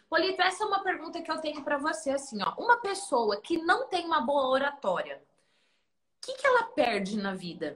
Polito, essa é uma pergunta que eu tenho para você, assim, ó. Uma pessoa que não tem uma boa oratória, o que que ela perde na vida?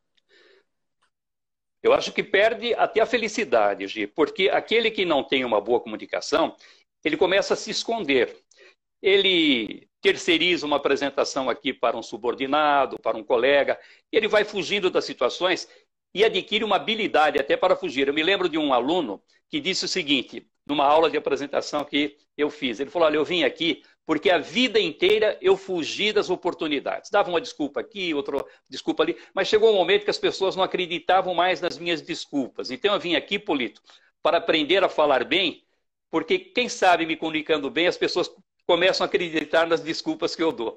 Eu acho que perde até a felicidade, Gi, porque aquele que não tem uma boa comunicação, ele começa a se esconder. Ele terceiriza uma apresentação aqui para um subordinado, para um colega, ele vai fugindo das situações e adquire uma habilidade até para fugir. Eu me lembro de um aluno que disse o seguinte, numa aula de apresentação que eu fiz, ele falou, olha, eu vim aqui porque a vida inteira eu fugi das oportunidades. Dava uma desculpa aqui, outra desculpa ali, mas chegou um momento que as pessoas não acreditavam mais nas minhas desculpas. Então eu vim aqui, Polito, para aprender a falar bem, porque quem sabe me comunicando bem, as pessoas começam a acreditar nas desculpas que eu dou.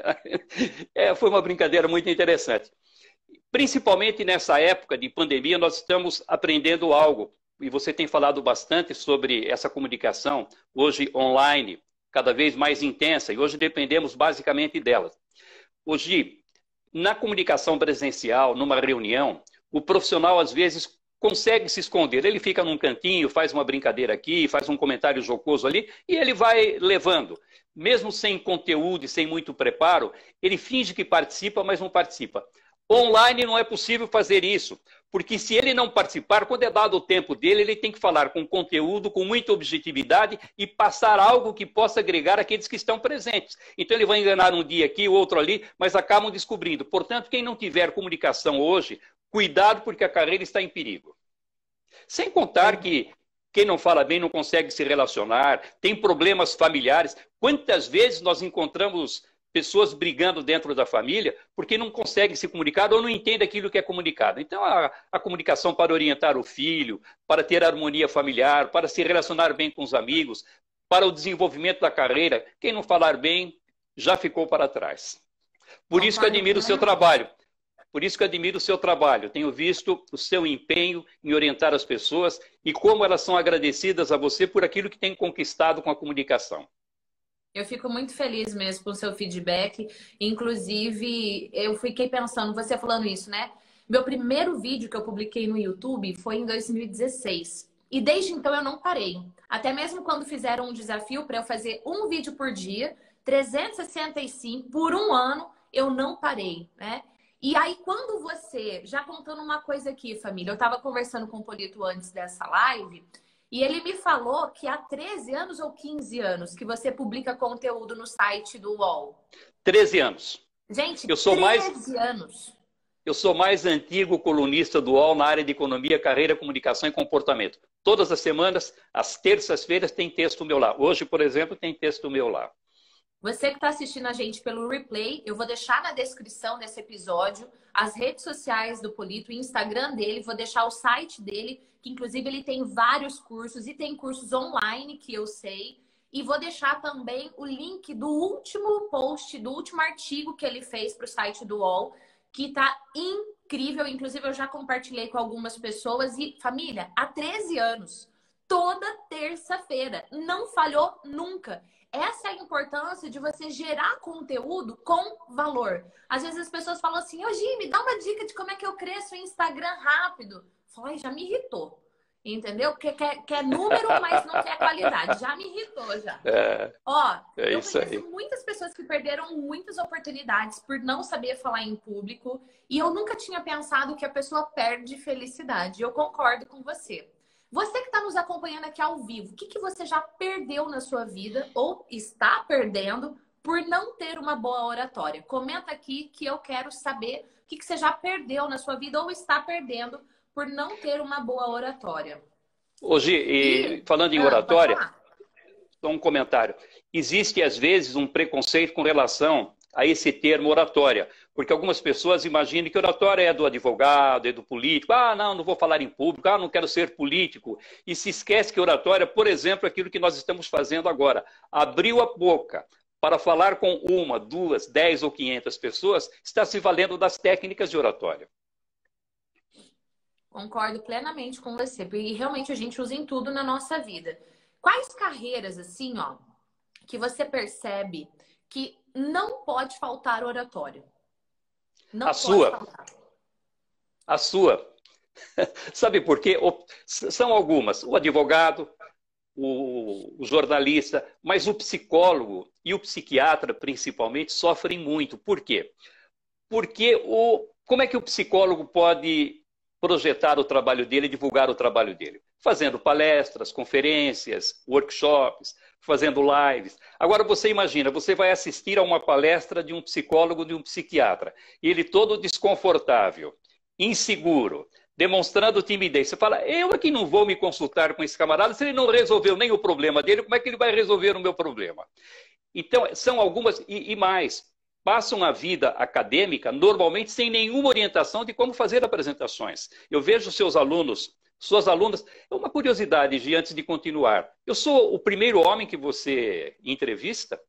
Foi uma brincadeira muito interessante. Principalmente nessa época de pandemia, nós estamos aprendendo algo, e você tem falado bastante sobre essa comunicação, hoje online, cada vez mais intensa, e hoje dependemos basicamente dela. Hoje, na comunicação presencial, numa reunião, o profissional às vezes consegue se esconder. Ele fica num cantinho, faz uma brincadeira aqui, faz um comentário jocoso ali, e ele vai levando. Mesmo sem conteúdo e sem muito preparo, ele finge que participa, mas não participa. Online não é possível fazer isso, porque se ele não participar, quando é dado o tempo dele, ele tem que falar com conteúdo, com muita objetividade e passar algo que possa agregar aqueles que estão presentes. Então ele vai enganar um dia aqui, outro ali, mas acabam descobrindo. Portanto, quem não tiver comunicação hoje, cuidado porque a carreira está em perigo. Sem contar que quem não fala bem não consegue se relacionar, tem problemas familiares. Quantas vezes nós encontramos pessoas brigando dentro da família porque não conseguem se comunicar ou não entendem aquilo que é comunicado. Então, a comunicação para orientar o filho, para ter harmonia familiar, para se relacionar bem com os amigos, para o desenvolvimento da carreira, quem não falar bem já ficou para trás. Por isso que eu admiro o seu trabalho. Por isso que eu admiro o seu trabalho. Tenho visto o seu empenho em orientar as pessoas e como elas são agradecidas a você por aquilo que tem conquistado com a comunicação. Eu fico muito feliz mesmo com o seu feedback. Inclusive, eu fiquei pensando, você falando isso, né? Meu primeiro vídeo que eu publiquei no YouTube foi em 2016. E desde então eu não parei. Até mesmo quando fizeram um desafio para eu fazer um vídeo por dia, 365 por um ano, eu não parei, né? E aí, quando você... Já contando uma coisa aqui, família. Eu estava conversando com o Polito antes dessa live... E ele me falou que há 13 anos ou 15 anos que você publica conteúdo no site do UOL. 13 anos. Gente, eu sou 13 anos. Eu sou mais antigo colunista do UOL na área de economia, carreira, comunicação e comportamento. Todas as semanas, às terças-feiras, tem texto meu lá. Hoje, por exemplo, tem texto meu lá. Você que está assistindo a gente pelo replay, eu vou deixar na descrição desse episódio as redes sociais do Polito, o Instagram dele, vou deixar o site dele, que inclusive ele tem vários cursos e tem cursos online que eu sei. E vou deixar também o link do último post, do último artigo que ele fez para o site do UOL, que está incrível. Inclusive eu já compartilhei com algumas pessoas. E família, há 13 anos, toda terça-feira, não falhou nunca. Essa é a importância de você gerar conteúdo com valor. Às vezes as pessoas falam assim, ô Gi, me dá uma dica de como é que eu cresço em Instagram rápido. Fala, já me irritou. Entendeu? Porque quer número, mas não quer qualidade. Já me irritou, já. Eu conheço muitas pessoas que perderam muitas oportunidades por não saber falar em público. E eu nunca tinha pensado que a pessoa perde felicidade. Eu concordo com você. Você que está nos acompanhando aqui ao vivo, o que você já perdeu na sua vida ou está perdendo por não ter uma boa oratória? Comenta aqui que eu quero saber o que você já perdeu na sua vida ou está perdendo por não ter uma boa oratória. Hoje, falando em oratória, só um comentário. Existe, às vezes, um preconceito com relação a esse termo oratória, porque algumas pessoas imaginam que oratória é do advogado, é do político. Ah, não vou falar em público, não quero ser político. E se esquece que oratória, por exemplo, é aquilo que nós estamos fazendo agora. Abriu a boca para falar com 1, 2, 10 ou 500 pessoas, está se valendo das técnicas de oratória. Concordo plenamente com você, porque realmente a gente usa em tudo na nossa vida. Quais carreiras, assim, que você percebe que não pode faltar oratória? Não pode faltar. A sua. Sabe por quê? São algumas. O advogado, o jornalista, mas o psicólogo e o psiquiatra, principalmente, sofrem muito. Por quê? Porque como é que o psicólogo pode projetar o trabalho dele, divulgar o trabalho dele? Fazendo palestras, conferências, workshops, fazendo lives. Agora você imagina, você vai assistir a uma palestra de um psicólogo, de um psiquiatra, e ele todo desconfortável, inseguro, demonstrando timidez. Você fala, eu aqui não vou me consultar com esse camarada, se ele não resolveu nem o problema dele, como é que ele vai resolver o meu problema? Então, são algumas, e mais, passam a vida acadêmica normalmente sem nenhuma orientação de como fazer apresentações. Eu vejo seus alunos, suas alunas, é uma curiosidade, Gi, antes de continuar. Eu sou o primeiro homem que você entrevista?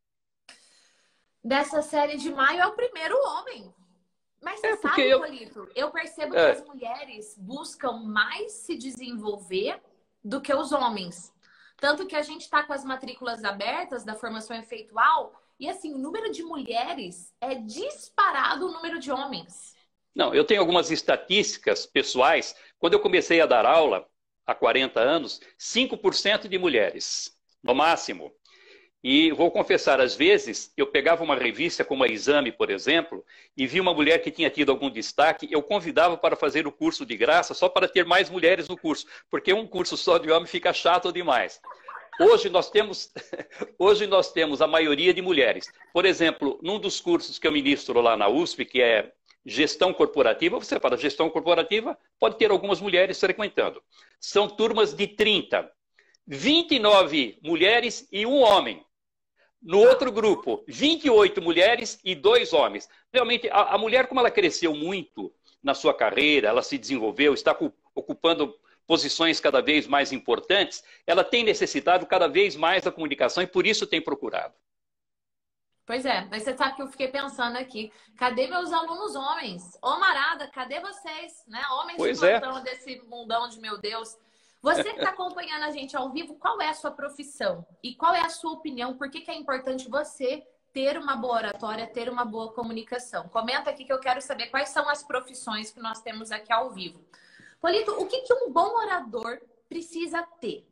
Dessa série de maio é o primeiro homem. Mas você sabe, Polito, eu percebo que as mulheres buscam mais se desenvolver do que os homens. Tanto que a gente está com as matrículas abertas da formação efeitual e, assim, o número de mulheres é disparado o número de homens. Não, eu tenho algumas estatísticas pessoais. Quando eu comecei a dar aula, há 40 anos, 5% de mulheres, no máximo. E vou confessar, às vezes, eu pegava uma revista como a Exame, por exemplo, e vi uma mulher que tinha tido algum destaque, eu convidava para fazer o curso de graça, só para ter mais mulheres no curso, porque um curso só de homem fica chato demais. Hoje nós temos a maioria de mulheres. Por exemplo, num dos cursos que eu ministro lá na USP, que é Gestão Corporativa, você fala, gestão corporativa pode ter algumas mulheres frequentando. São turmas de 30, 29 mulheres e um homem. No outro grupo, 28 mulheres e 2 homens. Realmente, a mulher, como ela cresceu muito na sua carreira, ela se desenvolveu, está ocupando posições cada vez mais importantes, ela tem necessitado cada vez mais da comunicação e por isso tem procurado. Pois é, mas você sabe que eu fiquei pensando aqui, cadê meus alunos homens? Ô Marada, cadê vocês? Né? Homens de plantão desse mundão de meu Deus. Você que está acompanhando a gente ao vivo, qual é a sua profissão? E qual é a sua opinião? Por que é importante você ter uma boa oratória, ter uma boa comunicação? Comenta aqui que eu quero saber quais são as profissões que nós temos aqui ao vivo. Polito, o que um bom orador precisa ter?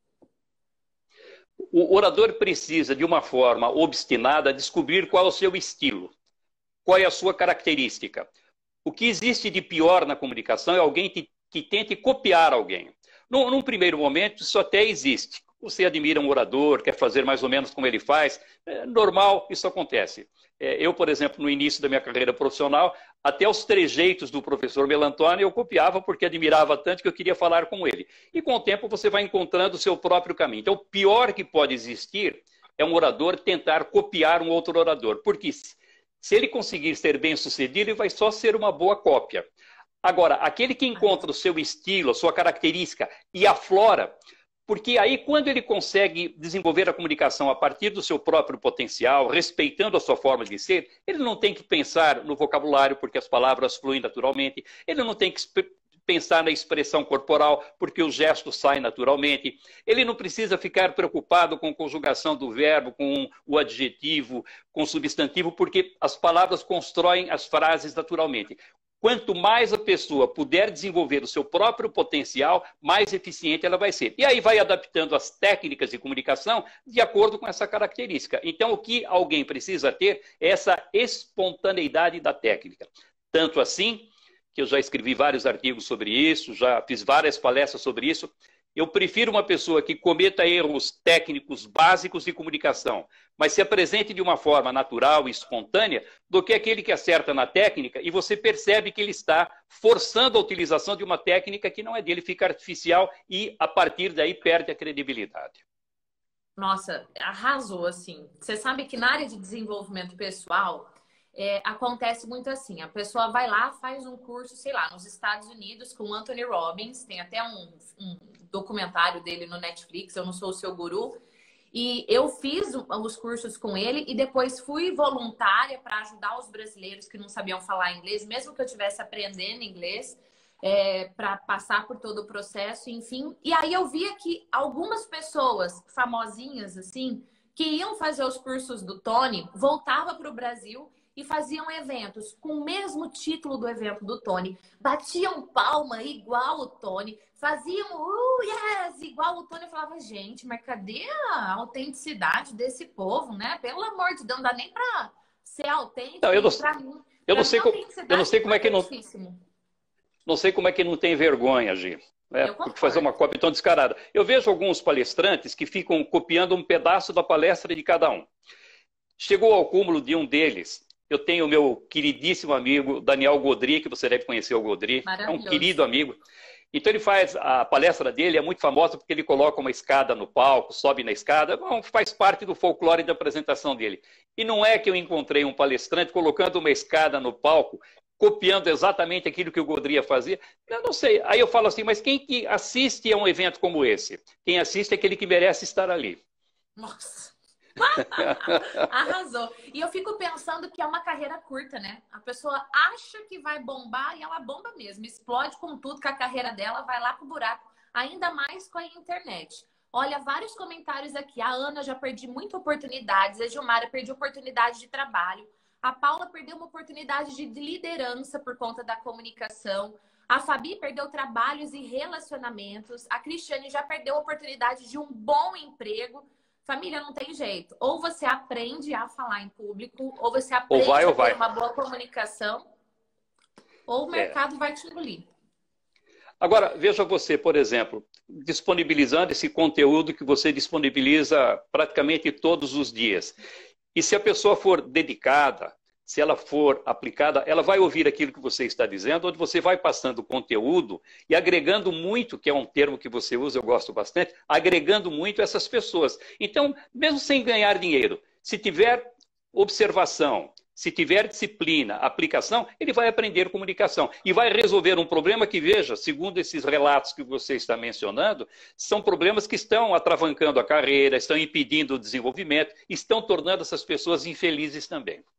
O orador precisa, de uma forma obstinada, descobrir qual é o seu estilo, qual é a sua característica. O que existe de pior na comunicação é alguém que tente copiar alguém. Num primeiro momento, isso até existe. Você admira um orador, quer fazer mais ou menos como ele faz. É normal, isso acontece. Eu, por exemplo, no início da minha carreira profissional, até os trejeitos do professor Melantoni eu copiava porque admirava tanto que eu queria falar com ele. E com o tempo você vai encontrando o seu próprio caminho. Então, o pior que pode existir é um orador tentar copiar um outro orador. Porque se ele conseguir ser bem-sucedido, ele vai só ser uma boa cópia. Agora, aquele que encontra o seu estilo, a sua característica e aflora, porque aí quando ele consegue desenvolver a comunicação a partir do seu próprio potencial, respeitando a sua forma de ser, ele não tem que pensar no vocabulário, porque as palavras fluem naturalmente, ele não tem que pensar na expressão corporal, porque os gestos saem naturalmente, ele não precisa ficar preocupado com a conjugação do verbo, com o adjetivo, com o substantivo, porque as palavras constroem as frases naturalmente. Quanto mais a pessoa puder desenvolver o seu próprio potencial, mais eficiente ela vai ser. E aí vai adaptando as técnicas de comunicação de acordo com essa característica. Então, o que alguém precisa ter é essa espontaneidade da técnica. Tanto assim, que eu já escrevi vários artigos sobre isso, já fiz várias palestras sobre isso. Eu prefiro uma pessoa que cometa erros técnicos básicos de comunicação, mas se apresente de uma forma natural e espontânea, do que aquele que acerta na técnica e você percebe que ele está forçando a utilização de uma técnica que não é dele, fica artificial e, a partir daí, perde a credibilidade. Nossa, arrasou, assim. Você sabe que na área de desenvolvimento pessoal, acontece muito assim. A pessoa vai lá, faz um curso, sei lá, nos Estados Unidos com Anthony Robbins, tem até um documentário dele no Netflix, eu não sou o seu guru. E eu fiz os cursos com ele e depois fui voluntária para ajudar os brasileiros que não sabiam falar inglês, mesmo que eu estivesse aprendendo inglês, para passar por todo o processo, enfim. E aí eu via que algumas pessoas famosinhas, assim, que iam fazer os cursos do Tony, voltavam para o Brasil e faziam eventos com o mesmo título do evento do Tony. Batiam palma igual o Tony, faziam yes, igual o Tony. Eu falava, gente, mas cadê a autenticidade desse povo, né? Pelo amor de Deus, não dá nem pra ser autêntico. Não, eu não, pra mim, eu não sei, eu não sei como é que não, não sei como é que não tem vergonha, Gi. Né? Porque fazer uma cópia tão descarada. Eu vejo alguns palestrantes que ficam copiando um pedaço da palestra de cada um. Chegou ao cúmulo de um deles. Eu tenho o meu queridíssimo amigo Daniel Godry, que você deve conhecer o Godry. É um querido amigo. Então ele faz, a palestra dele é muito famosa porque ele coloca uma escada no palco, sobe na escada, faz parte do folclore da apresentação dele. E não é que eu encontrei um palestrante colocando uma escada no palco, copiando exatamente aquilo que o Godry fazia. Eu não sei. Aí eu falo assim, mas quem que assiste a um evento como esse? Quem assiste é aquele que merece estar ali. Nossa! Arrasou. E eu fico pensando que é uma carreira curta, né? A pessoa acha que vai bombar e ela bomba mesmo. Explode com tudo que a carreira dela vai lá pro buraco. Ainda mais com a internet. Olha, vários comentários aqui. A Ana, já perdi muitas oportunidades. A Gilmara, perdi oportunidade de trabalho. A Paula perdeu uma oportunidade de liderança por conta da comunicação. A Fabi perdeu trabalhos e relacionamentos. A Cristiane já perdeu a oportunidade de um bom emprego. Família, não tem jeito. Ou você aprende a falar em público, ou você aprende a ter uma boa comunicação, ou o mercado vai te engolir. Agora, veja você, por exemplo, disponibilizando esse conteúdo que você disponibiliza praticamente todos os dias. E se a pessoa for dedicada, se ela for aplicada, ela vai ouvir aquilo que você está dizendo, onde você vai passando conteúdo e agregando muito, que é um termo que você usa, eu gosto bastante, agregando muito essas pessoas. Então, mesmo sem ganhar dinheiro, se tiver observação, se tiver disciplina, aplicação, ele vai aprender comunicação e vai resolver um problema que, veja, segundo esses relatos que você está mencionando, são problemas que estão atravancando a carreira, estão impedindo o desenvolvimento, estão tornando essas pessoas infelizes também.